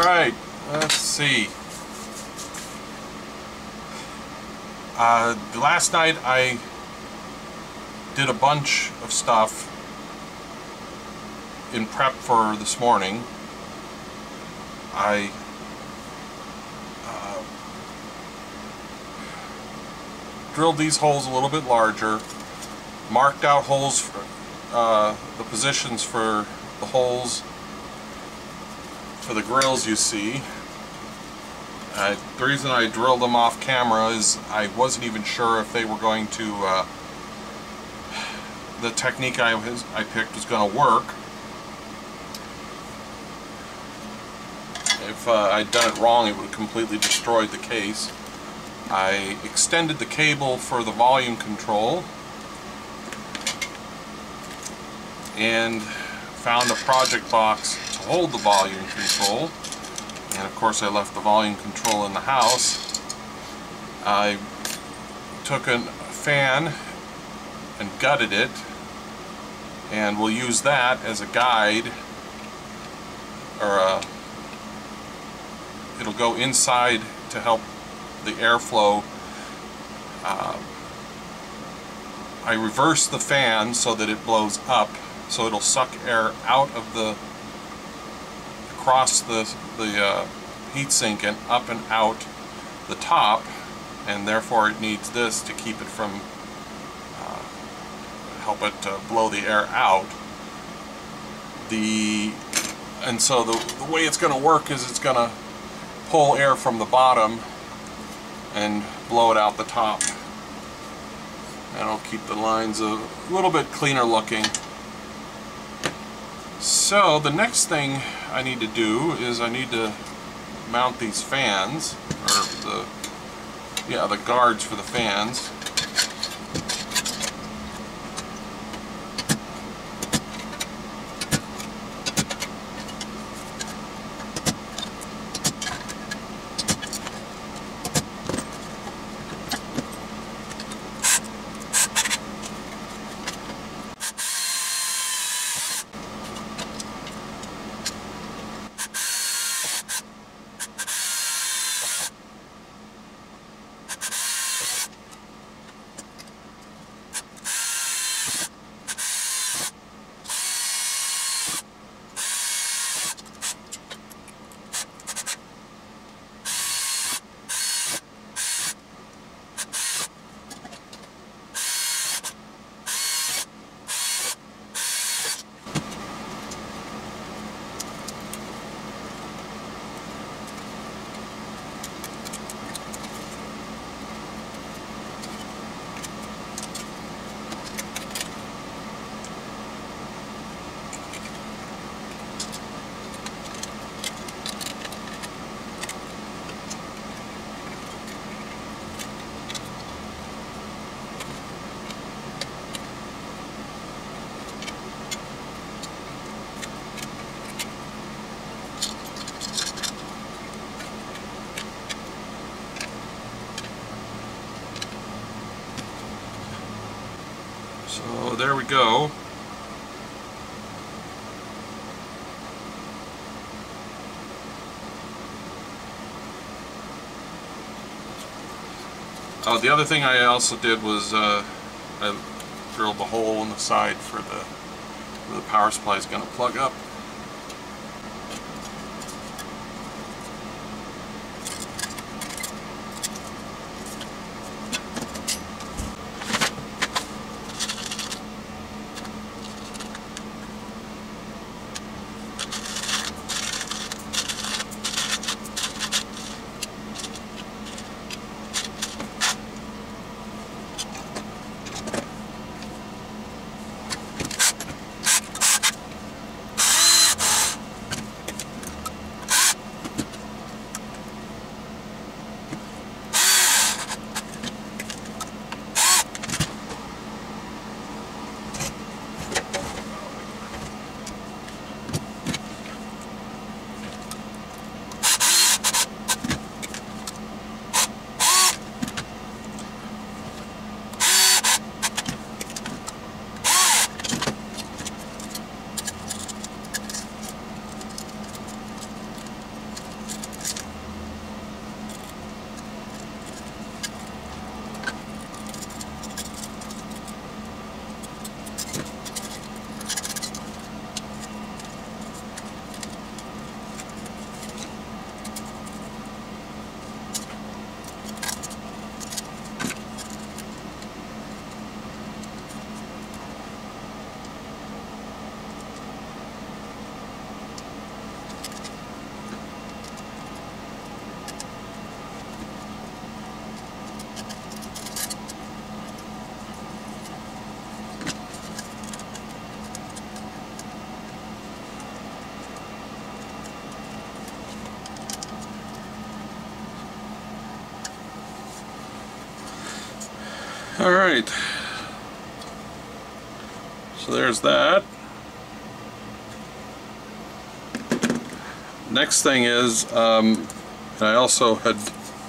Alright, let's see. Last night I did a bunch of stuff in prep for this morning. I drilled these holes a little bit larger, marked out holes for the positions for the holes for the grills you see. The reason I drilled them off camera is I wasn't even sure if they were going to, the technique I picked was going to work. If I'd done it wrong, it would have completely destroyed the case. I extended the cable for the volume control and found a project box to hold the volume control, and of course I left the volume control in the house. I took a fan and gutted it, and we'll use that as a guide, or it'll go inside to help the airflow. I reverse the fan so that it blows up, so it'll suck air out of across the heatsink and up and out the top, and therefore it needs this to keep it from help it blow the air out. And so the way it's going to work is it's going to pull air from the bottom and blow it out the top. That'll keep the lines a little bit cleaner looking. So the next thing I need to do is I need to mount these fans, or the guards for the fans. So there we go. The other thing I also did was I drilled the hole in the side for where the power supply is going to plug up. Alright, so there's that. Next thing is, I also had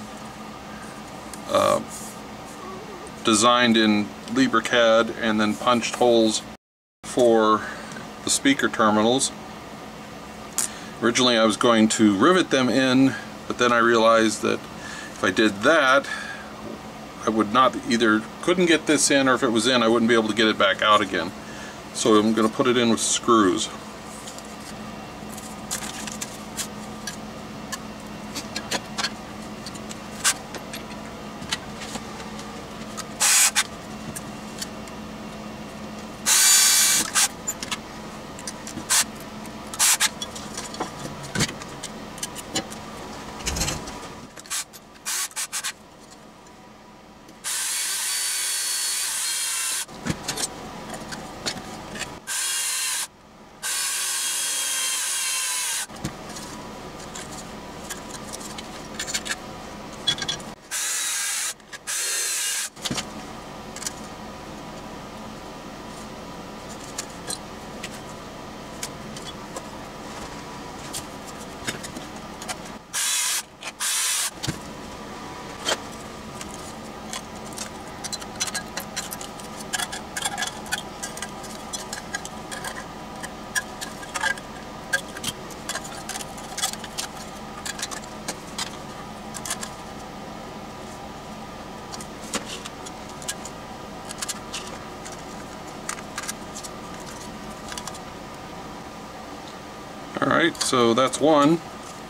designed in LibreCAD and then punched holes for the speaker terminals. Originally I was going to rivet them in, but then I realized that if I did that, I would not couldn't get this in, or if it was in, I wouldn't be able to get it back out again. So I'm going to put it in with screws. Alright, so that's one.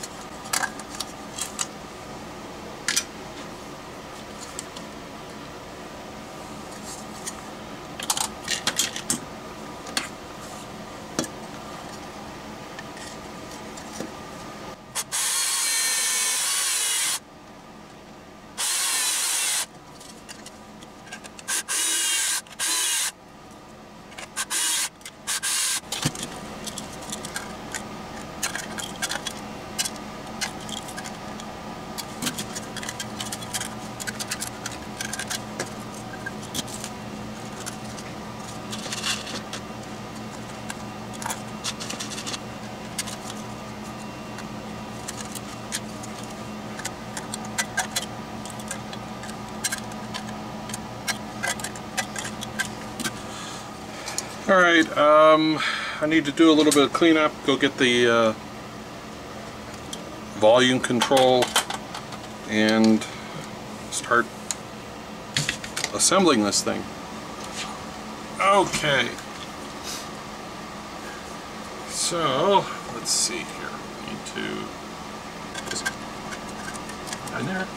Alright, I need to do a little bit of cleanup, go get the volume control and start assembling this thing. Okay, so let's see here. I need to just in there.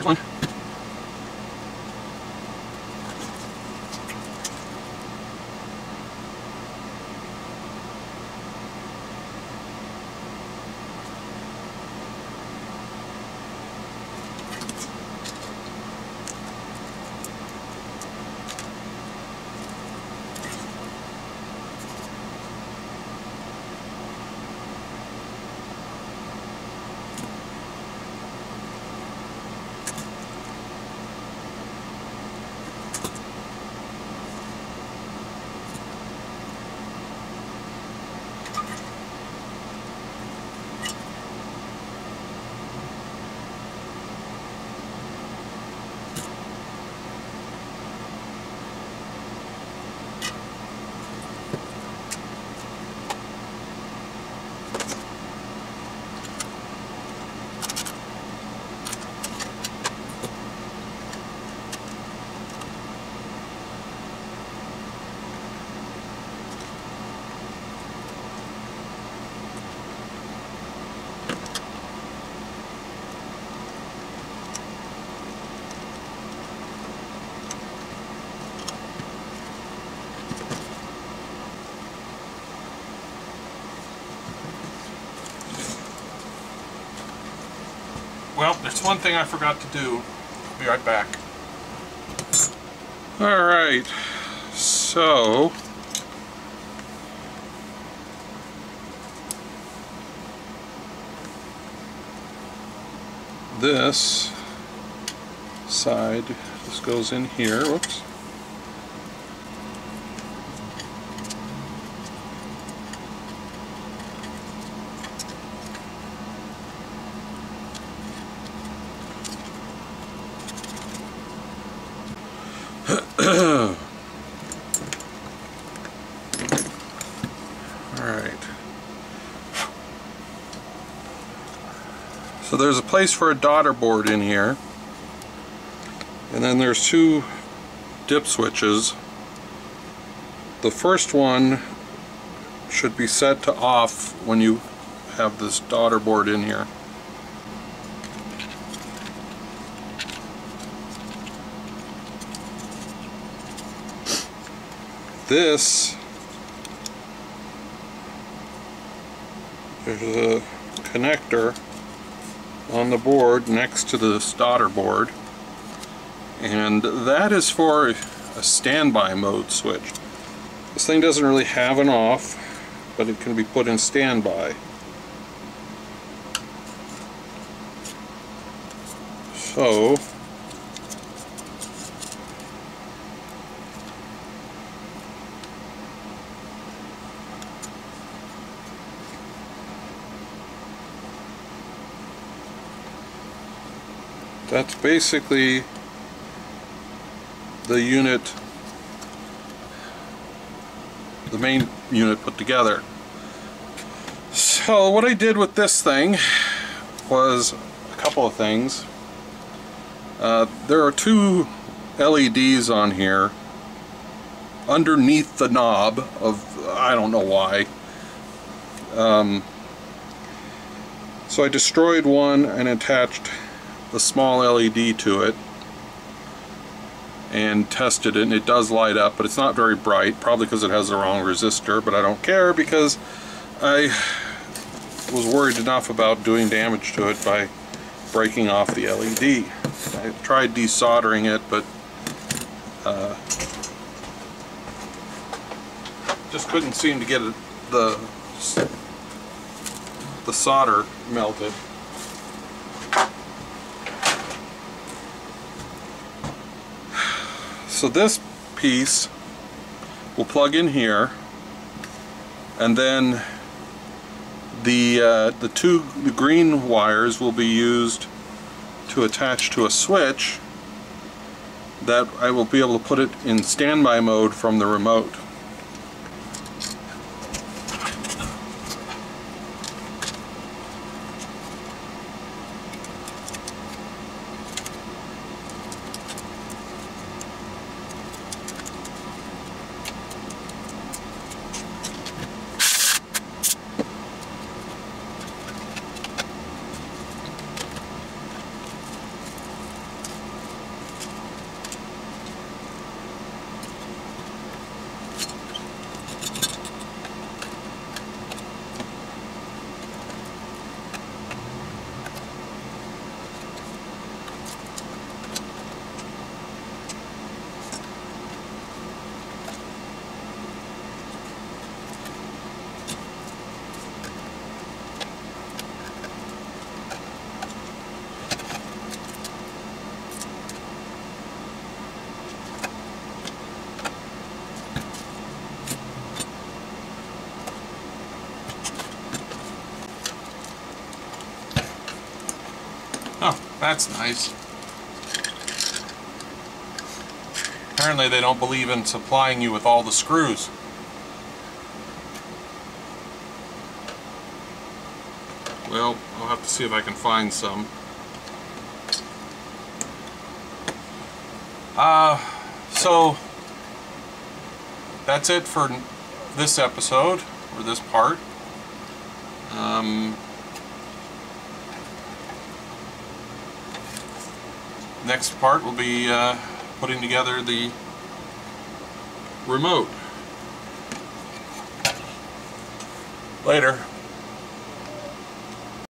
Here's one. Well, there's one thing I forgot to do. I'll be right back. Alright, so this side, this goes in here, whoops. Alright. So there's a place for a daughter board in here. And then there's two dip switches. The first one should be set to off when you have this daughter board in here. This, there's a connector on the board next to this daughter board, and that is for a standby mode switch. This thing doesn't really have an off, but it can be put in standby. So that's basically the unit, the main unit put together. So what I did with this thing was a couple of things. There are two LEDs on here underneath the knob of, I don't know why. So I destroyed one and attached the small LED to it and tested it, and it does light up, but it's not very bright, probably because it has the wrong resistor, but I don't care because I was worried enough about doing damage to it by breaking off the LED. I tried desoldering it, but just couldn't seem to get the solder melted. So this piece will plug in here, and then the green wires will be used to attach to a switch that I will be able to put it in standby mode from the remote. That's nice. Apparently they don't believe in supplying you with all the screws. Well, I'll have to see if I can find some. So that's it for this episode, or this part. Next part will be putting together the remote. Later.